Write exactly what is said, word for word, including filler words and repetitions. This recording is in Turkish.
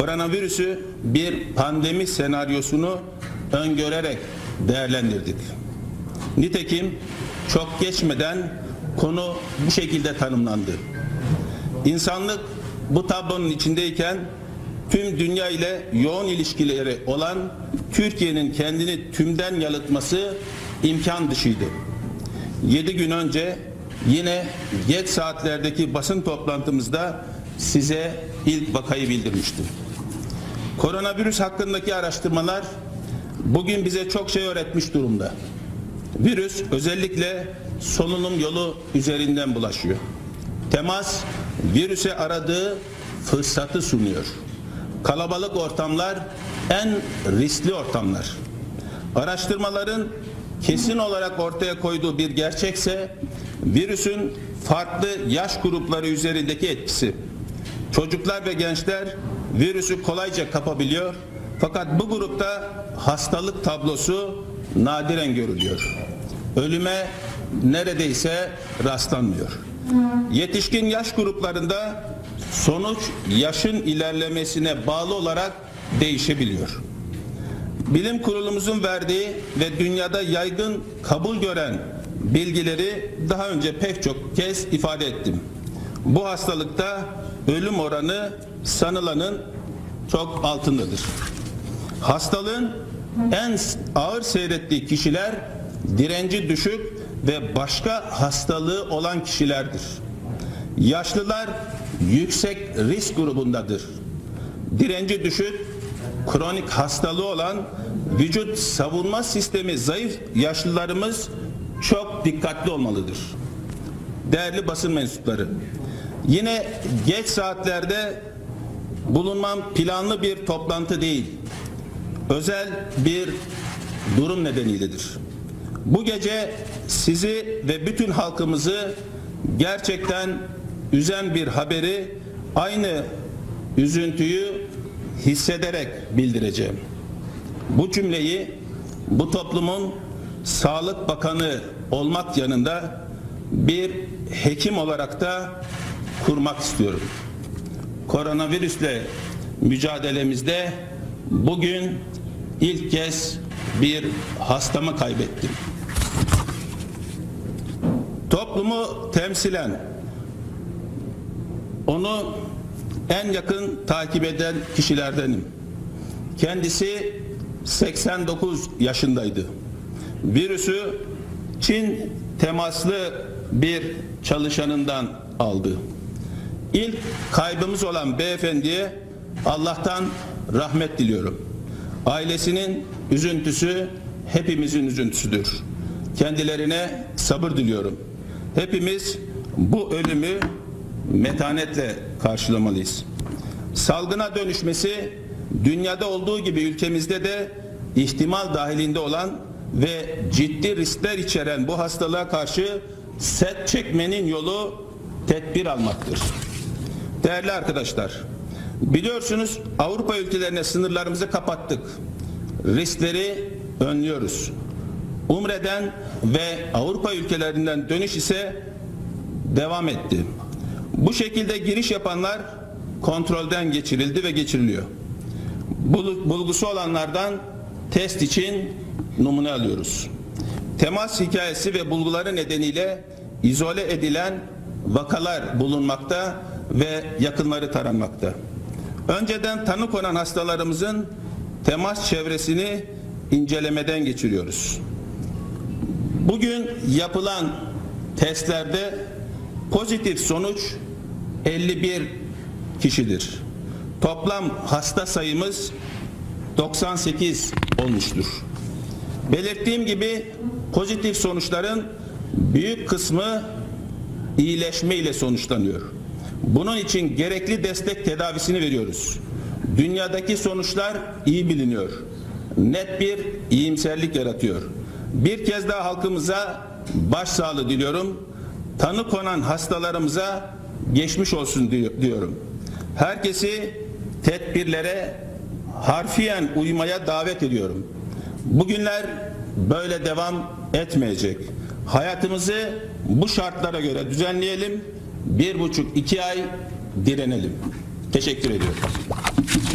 koronavirüsü bir pandemi senaryosunu öngörerek değerlendirdik. Nitekim çok geçmeden konu bu şekilde tanımlandı. İnsanlık bu tablonun içindeyken tüm dünya ile yoğun ilişkileri olan Türkiye'nin kendini tümden yalıtması imkan dışıydı. Yedi gün önce yine geç saatlerdeki basın toplantımızda size ilk vakayı bildirmiştim. Koronavirüs hakkındaki araştırmalar bugün bize çok şey öğretmiş durumda. Virüs özellikle solunum yolu üzerinden bulaşıyor. Temas virüse aradığı fırsatı sunuyor. Kalabalık ortamlar en riskli ortamlar. Araştırmaların kesin olarak ortaya koyduğu bir gerçekse virüsün farklı yaş grupları üzerindeki etkisi. Çocuklar ve gençler virüsü kolayca kapabiliyor. Fakat bu grupta hastalık tablosu nadiren görülüyor. Ölüme neredeyse rastlanmıyor. Yetişkin yaş gruplarında sonuç yaşın ilerlemesine bağlı olarak değişebiliyor. Bilim kurulumuzun verdiği ve dünyada yaygın kabul gören bilgileri daha önce pek çok kez ifade ettim. Bu hastalıkta ölüm oranı sanılanın çok altındadır. Hastalığın en ağır seyrettiği kişiler direnci düşük ve başka hastalığı olan kişilerdir. Yaşlılar yüksek risk grubundadır. Direnci düşük, kronik hastalığı olan, vücut savunma sistemi zayıf yaşlılarımız çok dikkatli olmalıdır. Değerli basın mensupları, yine geç saatlerde bulunmam planlı bir toplantı değil, özel bir durum nedeniyledir. Bu gece sizi ve bütün halkımızı gerçekten üzen bir haberi aynı üzüntüyü hissederek bildireceğim. Bu cümleyi bu toplumun Sağlık Bakanı olmak yanında bir hekim olarak da kurmak istiyorum. Koronavirüsle mücadelemizde bugün ilk kez bir hastamı kaybettim. Toplumu temsilen onu en yakın takip eden kişilerdenim. Kendisi seksen dokuz yaşındaydı. Virüsü Çin temaslı bir çalışanından aldı. İlk kaybımız olan beyefendiye Allah'tan rahmet diliyorum. Ailesinin üzüntüsü hepimizin üzüntüsüdür. Kendilerine sabır diliyorum. Hepimiz bu ölümü metanetle karşılamalıyız. Salgına dönüşmesi dünyada olduğu gibi ülkemizde de ihtimal dahilinde olan ve ciddi riskler içeren bu hastalığa karşı set çekmenin yolu tedbir almaktır. Değerli arkadaşlar, biliyorsunuz Avrupa ülkelerine sınırlarımızı kapattık. Riskleri önlüyoruz. Umre'den ve Avrupa ülkelerinden dönüş ise devam etti. Bu şekilde giriş yapanlar kontrolden geçirildi ve geçiriliyor. Bulgusu olanlardan test için numune alıyoruz. Temas hikayesi ve bulguları nedeniyle izole edilen vakalar bulunmakta ve yakınları taranmakta. Önceden tanı konan hastalarımızın temas çevresini incelemeden geçiriyoruz. Bugün yapılan testlerde pozitif sonuç elli bir kişidir. Toplam hasta sayımız doksan sekiz olmuştur. Belirttiğim gibi pozitif sonuçların büyük kısmı iyileşme ile sonuçlanıyor. Bunun için gerekli destek tedavisini veriyoruz. Dünyadaki sonuçlar iyi biliniyor. Net bir iyimserlik yaratıyor. Bir kez daha halkımıza başsağlığı diliyorum. Tanı konan hastalarımıza geçmiş olsun diyorum. Herkesi tedbirlere harfiyen uymaya davet ediyorum. Bugünler böyle devam etmeyecek. Hayatımızı bu şartlara göre düzenleyelim. Bir buçuk iki ay direnelim. Teşekkür ediyorum.